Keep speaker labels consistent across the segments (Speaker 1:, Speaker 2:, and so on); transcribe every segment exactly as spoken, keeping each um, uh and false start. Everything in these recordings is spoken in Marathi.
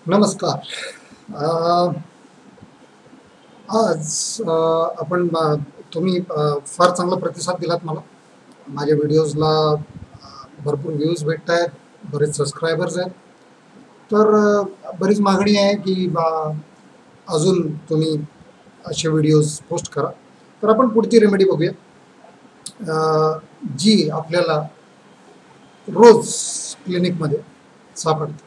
Speaker 1: नमस्कार. अ, आज अ, आपण अ, तुम्ही अ, फार चांगला प्रतिसाद दिलात मला. माझ्या व्हिडिओजला अ, भरपूर व्ह्यूज भेटत आहेत, बरेच सबस्क्रायबर्स आहेत. तर अ, बरीच मागणी आहे की बा अजून तुम्ही असे व्हिडिओज पोस्ट करा. तर आपण पुढची रेमेडी बघूया, अ, जी आपल्याला रोज क्लिनिकमध्ये सापडते.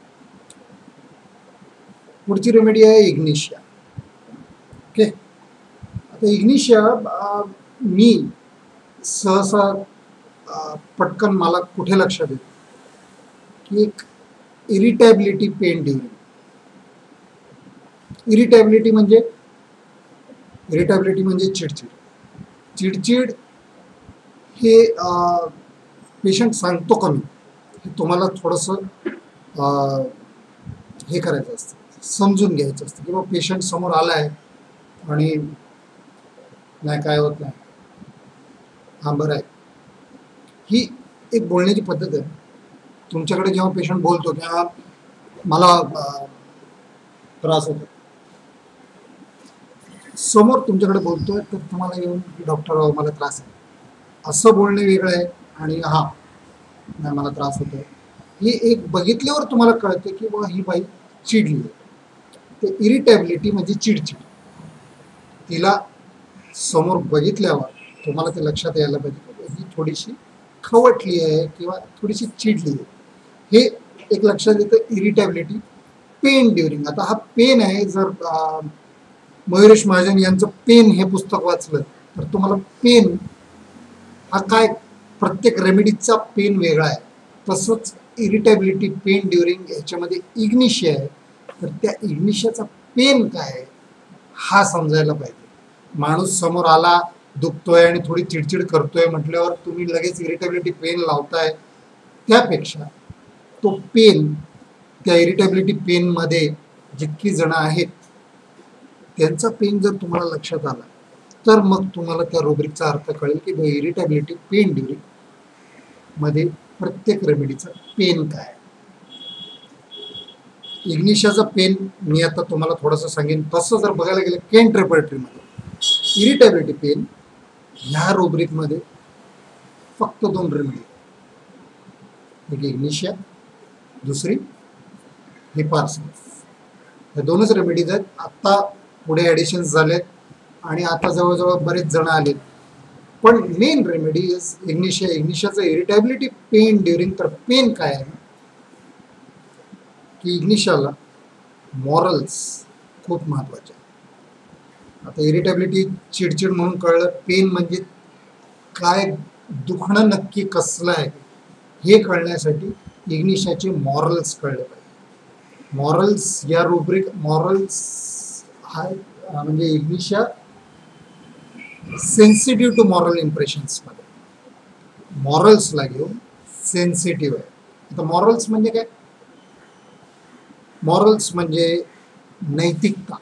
Speaker 1: पुढची रेमेडी आहे इग्निशिया. ओके. आता इग्निशिया अ, मी सहसा अ, पटकन मला कुठे लक्षात येतं की एक इरिटॅबिलिटी पेन ड्युरिंग. इरिटॅबिलिटी म्हणजे इरिटॅबिलिटी म्हणजे चिडचिड. चिडचिड हे पेशंट सांगतो कमी, हे तुम्हाला थोडंसं अ, हे करायचं असतं, समजून घ्यायचं असतं की बाबा पेशंट समोर आला आहे आणि नाही काय होत नाही, हां बरं आहे. ही एक बोलण्याची पद्धत आहे. तुमच्याकडे जेव्हा पेशंट बोलतो की हा मला अ, त्रास होतो, समोर तुमच्याकडे बोलतोय तर तुम्हाला येऊन डॉक्टर मला त्रास आहे असं बोलणे वेगळं आहे आणि हा नाही मला त्रास होतोय हे एक बघितल्यावर तुम्हाला कळतं की बा ही बाई चिडली आहे. ते इरिटॅबिलिटी म्हणजे चिडचिड. तिला समोर बघितल्यावर तुम्हाला ते लक्षात यायला पाहिजे की ही थोडीशी खवटली आहे किंवा थोडीशी चिडली आहे. हे एक लक्षात येतं इरिटॅबिलिटी पेन ड्युरिंग. आता हा पेन आहे, जर अ, मयुरेश महाजन यांचं पेन हे पुस्तक वाचलं तर तुम्हाला पेन हा काय, प्रत्येक रेमेडीचा पेन वेगळा आहे. तसंच इरिटॅबिलिटी पेन ड्युरिंग ह्याच्यामध्ये इग्निशिया आहे. तर त्या इग्निशियाचा पेन काय आहे हा समजायला पाहिजे. माणूस समोर आला, दुखतोय आणि थोडी चिडचिड करतोय म्हटल्यावर तुम्ही लगेच इरिटॅबिलिटी पेन लावताय, त्यापेक्षा तो पेन, त्या इरिटॅबिलिटी पेनमध्ये जितकी जण आहेत त्यांचा पेन जर तुम्हाला लक्षात आला तर मग तुम्हाला त्या रुब्रिकचा अर्थ कळेल की इरिटॅबिलिटी पेन ड्युरिंग मध्ये प्रत्येक रेमेडीचा पेन काय. इग्निशियाचा पेन मी आता तुम्हाला थोडंसं सांगेन. तसं जर बघायला गेलं केंट रेपर्टरीमध्ये इरिटॅबिलिटी पेन ह्या रुब्रिकमध्ये फक्त दोन रेमेडी, एक इग्निशिया, दुसरी हिपार्सिन. हे दोनच रेमेडीज आहेत. आत्ता पुढे ॲडिशन्स झालेत आणि आता जवळजवळ बरेच जण आलेत. पण मेन रेमेडी इज इग्निशिया. इग्निशियाचं इरिटॅबिलिटी पेन ड्युरिंग. तर पेन काय आहे की इग्निशियाला मॉरल्स खूप महत्त्वाचे आहे. आता इरिटॅबिलिटी चिडचिड म्हणून कळलं, पेन म्हणजे काय, दुखणं नक्की कसलं आहे हे कळण्यासाठी इग्निशियाचे मॉरल्स कळले पाहिजे. मॉरल्स या रुब्रिक, मॉरल्स हा म्हणजे इग्निशिया सेन्सिटिव्ह टू मॉरल इम्प्रेशन्समध्ये मॉरल्सला घेऊन सेन्सिटिव्ह आहे. आता मॉरल्स म्हणजे काय, मॉरल्स म्हणजे नैतिकता.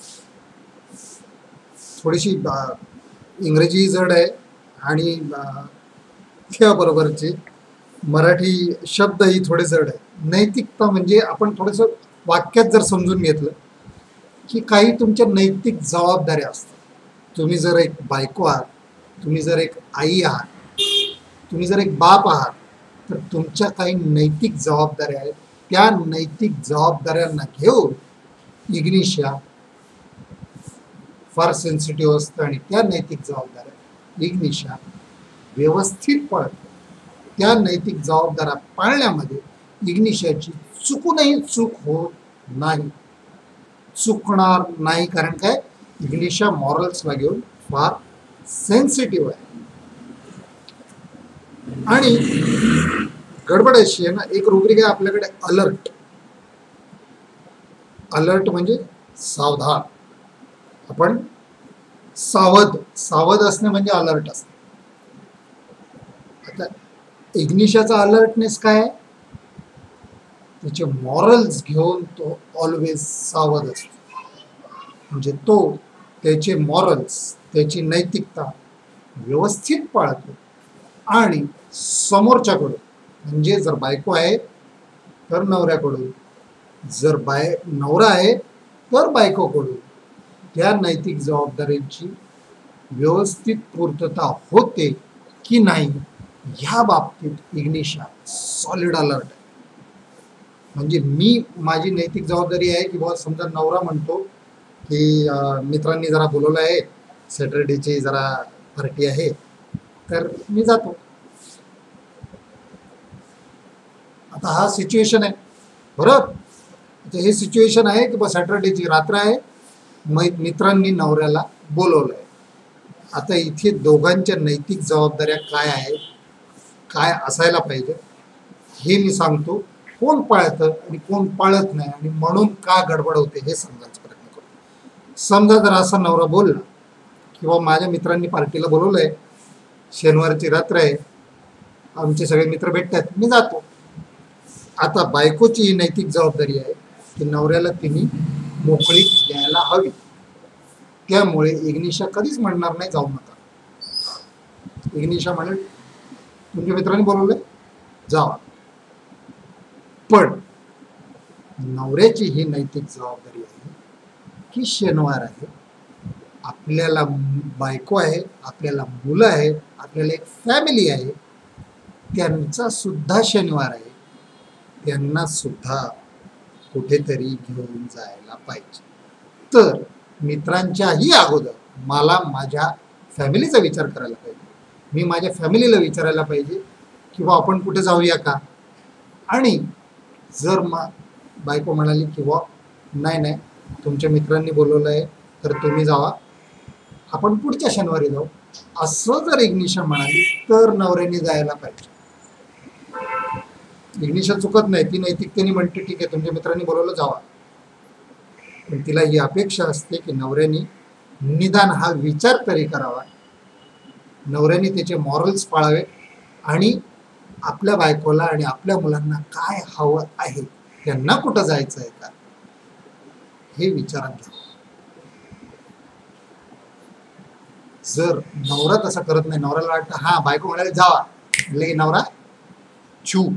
Speaker 1: थोडीशी इंग्रजी जड आहे आणि त्याबरोबरचे मराठी शब्दही थोडे जड आहे. नैतिकता म्हणजे आपण थोडंसं वाक्यात जर समजून घेतलं की काही तुमच्या नैतिक जबाबदाऱ्या असतात. तुम्ही जर एक बायको आहात, तुम्ही जर एक आई आहात, तुम्ही जर एक बाप आहात, तर तुमच्या काही नैतिक जबाबदाऱ्या आहेत. त्या नैतिक जबाबदाऱ्यांना घेऊन इग्निशिया फार सेन्सिटिव्ह असतं आणि त्या नैतिक जबाबदाऱ्या इग्निशिया व्यवस्थित पाळतो. त्या नैतिक जबाबदाऱ्या पाळण्यामध्ये इग्निशियाची चुकूनही चूक होत नाही, चुकणार नाही. कारण काय, इग्निशिया मॉरल्सला घेऊन फार सेन्सिटिव्ह आहे. आणि गडबड अशी आहे ना, एक रुब्रिक आहे आपल्याकडे अलर्ट. अलर्ट म्हणजे सावधान, आपण सावध, सावध असणे म्हणजे अलर्ट असणे. आता इग्निशियाचा अलर्टनेस काय आहे, त्याचे मॉरल्स घेऊन तो ऑलवेज सावध असतो. म्हणजे तो त्याचे मॉरल्स, त्याची नैतिकता व्यवस्थित पाळतो आणि समोरच्याकडून, म्हणजे जर बायको आहे तर नवऱ्याकडून, जर बाय नवरा आहे तर बायकोकडून त्या नैतिक जबाबदारीची व्यवस्थित पूर्तता होते की नाही ह्या बाबतीत इग्निशा सॉलिड अलर्ट आहे. म्हणजे मी माझी नैतिक जबाबदारी आहे की बाबा समजा नवरा म्हणतो की मित्रांनी जरा बोलवलं आहे, सॅटर्डेची जरा पार्टी आहे, तर मी जातो. आता हा सिच्युएशन आहे बरोबर. आता हे सिच्युएशन आहे की बा सॅटर्डेची रात्र आहे, मित्रांनी नवऱ्याला बोलवलं आहे. आता इथे दोघांच्या नैतिक जबाबदाऱ्या काय आहेत, काय असायला पाहिजे हे मी सांगतो. कोण पाळतं आणि कोण पाळत नाही आणि म्हणून का गडबड होते हे समजायचा प्रयत्न करतो. समजा जर असा नवरा बोलला किंवा माझ्या मित्रांनी पार्टीला बोलवलं आहे, शनिवारची रात्र आहे, आमचे सगळे मित्र भेटतात, मी जातो. आता बायकोची ही नैतिक जबाबदारी आहे की नवऱ्याला तिने मोकळीक द्यायला हवी. त्यामुळे इग्निशा कधीच म्हणणार नाही जाऊ नका. इग्निशा म्हणेल तुमच्या मित्रांनी बोलवलंय जावा. पण नवऱ्याची ही नैतिक जबाबदारी आहे की शनिवार आहे, आपल्याला बायको आहे, आपल्याला मुलं आहे, आपल्याला एक फॅमिली आहे, त्यांचा सुद्धा शनिवार आहे, त्यांना सुद्धा कुठेतरी घेऊन जायला पाहिजे. तर मित्रांच्याही अगोदर मला माझ्या फॅमिलीचा विचार करायला पाहिजे. मी माझ्या फॅमिलीला विचारायला पाहिजे की बा आपण कुठे जाऊया का. आणि जर मा बायको म्हणाली की बा नाही नाही तुमच्या मित्रांनी बोलवलं आहे तर तुम्ही जावा, आपण पुढच्या शनिवारी जाऊ, असं जर इग्निशा म्हणाली तर नवऱ्याने जायला पाहिजे. इग्निशा चुकत नाही, ती नैतिकतेने म्हणते ठीक आहे तुमच्या मित्रांनी बोलवलं जावा. पण तिला ही अपेक्षा असते की नवऱ्याने निदान हा विचार तरी करावा, नवऱ्याने त्याचे मॉरल्स पाळावे आणि आपल्या बायकोला आणि आपल्या मुलांना काय हवं आहे, त्यांना कुठं जायचं आहे का, हे विचारात घ्यावं. जर नवरा तसा करत नाही, नवऱ्याला वाटतं हा बायको म्हणाले जावा, म्हणजे की नवरा चूप,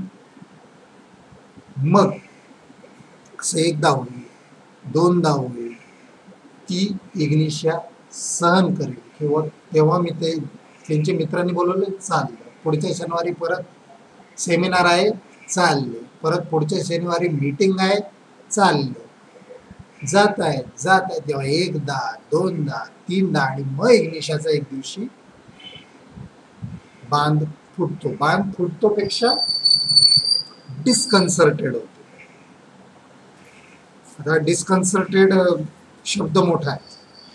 Speaker 1: मग असं एकदा होईल, दोनदा होईल, ती इग्निशा सहन करेल किंवा तेव्हा मी ते त्यांच्या मित्रांनी बोलवले चाललं, पुढच्या शनिवारी परत सेमिनार आहे चालले, परत पुढच्या शनिवारी मीटिंग आहे चाललं, जात आहे जात आहे तेव्हा एकदा दोनदा तीनदा आणि मग इग्निशाचा एक दिवशी बांध फुटतो. बांध फुटतो पेक्षा डिस्कन्सर्टेड होतो. आता डिस्कन्सर्टेड शब्द मोठा आहे,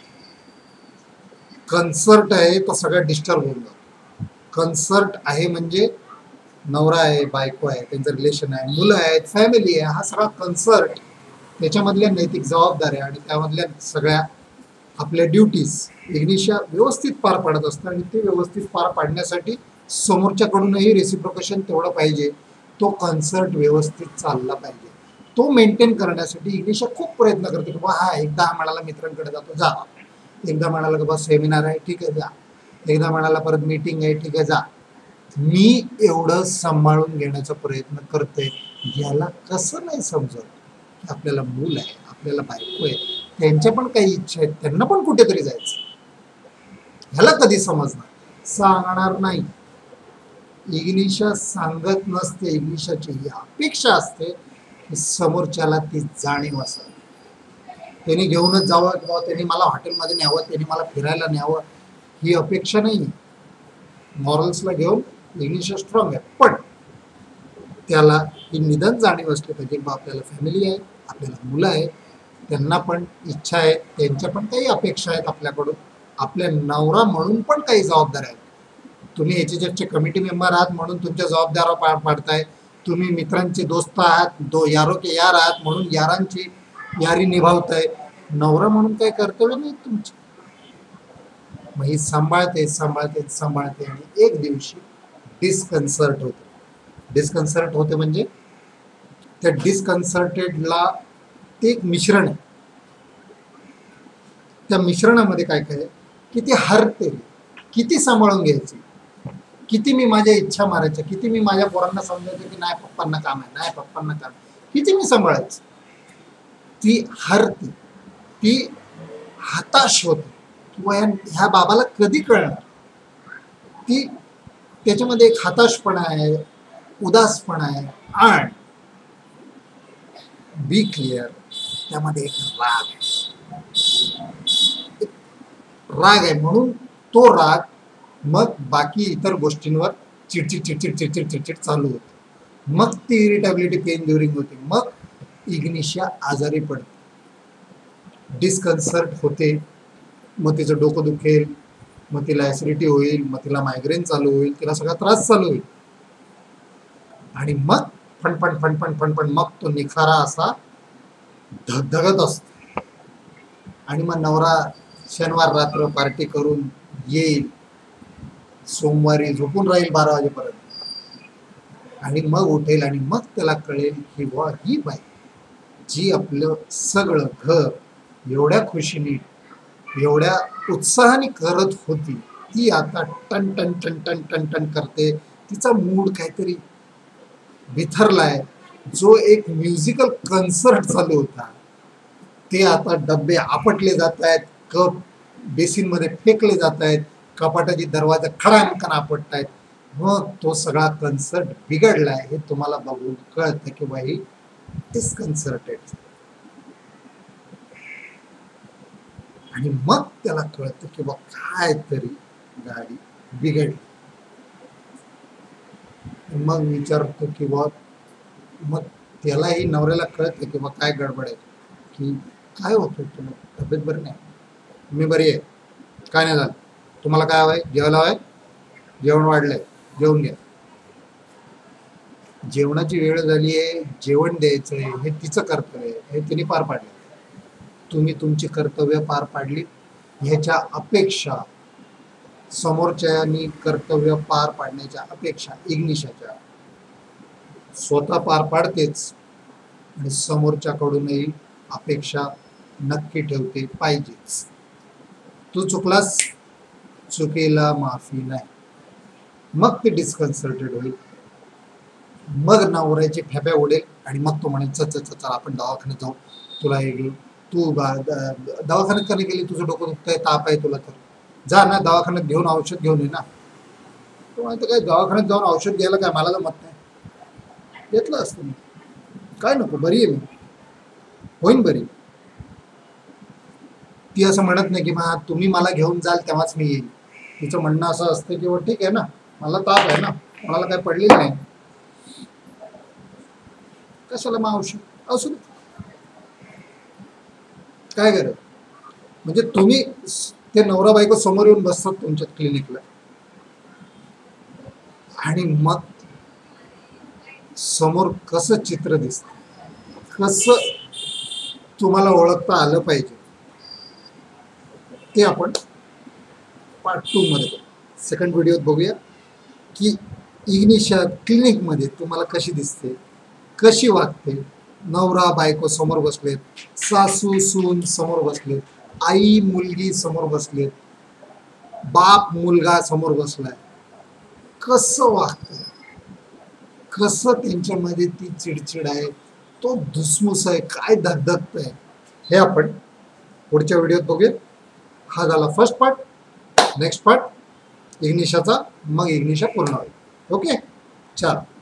Speaker 1: कन्सर्ट आहे तो सगळ्या डिस्टर्ब होऊन जातो. कन्सर्ट आहे म्हणजे नवरा आहे, बायको आहे, त्यांचं रिलेशन आहे, मुलं आहेत, फॅमिली आहे, हा सगळा कन्सर्ट, त्याच्यामधल्या नैतिक जबाबदाऱ्या आणि त्यामधल्या सगळ्या आपल्या ड्युटीज इग्निशा व्यवस्थित पार पाडत असतात. आणि ते व्यवस्थित पार पाडण्यासाठी समोरच्याकडूनही रेसिप्रोकेशन तेवढं पाहिजे. तो कन्सर्ट व्यवस्थित चालला पाहिजे. तो मेंटेन करण्यासाठी इग्निशा खूप प्रयत्न करते की बा हा एकदा म्हणाला मित्रांकडे जातो जा, एकदा म्हणाला की बा सेमिनार आहे ठीक आहे जा, एकदा म्हणाला परत मीटिंग आहे ठीक आहे जा. मी एवढं सांभाळून घेण्याचा प्रयत्न करते, याला कसं नाही समजत की आपल्याला मूल आहे, आपल्याला बायको आहे, त्यांच्या पण काही इच्छा आहेत, त्यांना पण कुठेतरी जायचं. ह्याला कधी समजणार, सांगणार नाही. इग्निशा सांगत नसते, इग्निशाची ही अपेक्षा असते की समोरच्याला ती जाणीव असावी. त्यांनी घेऊनच जावं किंवा त्यांनी मला हॉटेलमध्ये न्यावं, त्यांनी मला फिरायला न्यावं, ही अपेक्षा नाही. मॉरल्सला घेऊन इग्निशा स्ट्रॉंग आहे, पण त्याला ही निदान जाणीव असली पाहिजे बा आपल्याला फॅमिली आहे, आपल्याला मुलं आहे, त्यांना पण इच्छा आहेत, त्यांच्या पण काही अपेक्षा आहेत आपल्याकडून, आपल्या नवरा म्हणून पण काही जबाबदाऱ्या आहेत. तुम्ही एच एच एफचे कमिटी मेंबर आहात म्हणून तुमच्या जबाबदाऱ्या पार पाडताय, तुम्ही मित्रांचे दोस्त आहात, दो यारो के यार आहात म्हणून यारांची यारी निभावताय, नवरा म्हणून काही कर्तव्य नाही तुमची. मग ही सांभाळते सांभाळते सांभाळते आणि एक दिवशी डिस्कन्सर्ट होते. डिस्कन्सर्ट होते म्हणजे त्या डिस्कन्सर्टेडला ते एक मिश्रण आहे. त्या मिश्रणामध्ये काय काय की ती हरते, किती सांभाळून घ्यायची, किती मी माझ्या इच्छा मारायच्या, किती मी माझ्या पोरांना समजायचं की नाही पप्पांना काम आहे, नाही पप्पांना काम, किती मी सांभाळायचं. ती हरते, ती हताश होते किंवा ह्या बाबाला कधी कळणार, ती त्याच्यामध्ये एक हताशपणा आहे, उदासपणा आहे आणि बी क्लिअर त्यामध्ये एक राग आहे, राग आहे म्हणून तो राग मग बाकी इतर गोष्टींवर चिडचिड चिडचिड चिडचिड चिडचिड चालू होते, मग ती इरिटेबिलिटी पेन ड्युरिंग होते, मग इग्निशिया आजारी पडते, डिस्कन्सर्ट होते, मग तिचं डोकं दुखेल, मग तिला ऍसिडिटी होईल, मग तिला मायग्रेन चालू होईल, तिला सगळा त्रास चालू होईल आणि मग फणफण फणफण फणफण मग तो निखारा असा धगधगत असतो आणि मग नवरा शनिवार रात्र पार्टी करून येईल, सोमवारी झोपून राहील बारा वाजेपर्यंत आणि मग उठेल आणि मग त्याला कळेल की वा ही बाई जी आपलं सगळं घर एवढ्या खुशीने एवढ्या उत्साहाने करत होती ती आता टन टन टन टन टन टन करते, तिचा मूड काहीतरी बिथरलाय, जो एक म्युझिकल कन्सर्ट चालू होता ते आता डब्बे आपटले जात आहेत, कप बेसिन मध्ये फेकले जात आहेत, कपाटाची दरवाजा खडांकन आपटत आहेत, मग तो सगळा कन्सर्ट बिघडलाय हे तुम्हाला बघून कळतं की बाई डिस्कन्सर्टेड आणि मग त्याला कळतं की बा काय तरी गाडी बिघडली, मग विचारतो की बा मग त्यालाही नवऱ्याला कळतं की बा काय गडबड आहे, की काय होतं तुला, तब्येत बरी नाही, मी बरी आहे, काय नाही झालं, तुम्हाला काय हवंय, जेवायला हवंय, जेवण वाढलंय, जेवून घ्या, जेवणाची वेळ झाली आहे, जेवण द्यायचंय हे तिचं कर्तव्य आहे, हे तिने पार पाडलं, तुम्ही तुमची कर्तव्य पार पाडली, ह्याच्या अपेक्षा समोरच्यानी कर्तव्य पार पाडण्याच्या अपेक्षा इग्निशाच्या स्वतः पार पाडतेच आणि समोरच्याकडूनही अपेक्षा नक्की ठेवते पाहिजेच. तू चुकलास, चुकीला माफी नाही, मग ते डिस्कन्सर्टेड होईल, मग नवऱ्याची फेफ्या उडेल आणि मग तो म्हणेल चल चल चल आपण दवाखान्यात जाऊ, तुला हे घेऊ, तू दवाखान्यात कधी गेली, तुझं डोकं दुखतंय, ताप आहे तुला, तर जा ना दवाखान्यात घेऊन औषध घेऊन ये ना. तो म्हणतो काय दवाखान्यात जाऊन औषध घ्यायला काय मला जमत नाही, घेतलं असतं मी, काय नको, बरी आहे मी, होईन बरी. ती असं म्हणत नाही की मा तुम्ही मला घेऊन जाल तेव्हाच मी येईल, तिचं म्हणणं असं असतं की ठीक आहे ना, मला ताप आहे ना, मला काय पडलेलं नाही, कशाला मग औषध असू दे, काय गरज. म्हणजे तुम्ही ते नवरा बायको समोर येऊन बसतात तुमच्या क्लिनिकला आणि मग समोर कसं चित्र दिसतं, कसं तुम्हाला ओळखता आलं पाहिजे ते आपण पार्ट टू मध्ये बघू. सेकंड व्हिडिओत बघूया की इग्निशा क्लिनिकमध्ये तुम्हाला कशी दिसते, कशी वागते, नवरा बायको समोर बसलेत, सासू सून समोर बसलेत, आई मुलगी समोर बसलेत, बाप मुलगा समोर बसलाय, कसं वागतं, कसं त्यांच्यामध्ये ती चिडचिड आहे, तो धुसमुस आहे, काय धगधगत आहे, हे आपण पुढच्या व्हिडिओत बघूया. हा झाला फर्स्ट पार्ट. नेक्स्ट पार्ट इग्निशाचा, मग इग्निशा पूर्ण होईल. ओके, चला.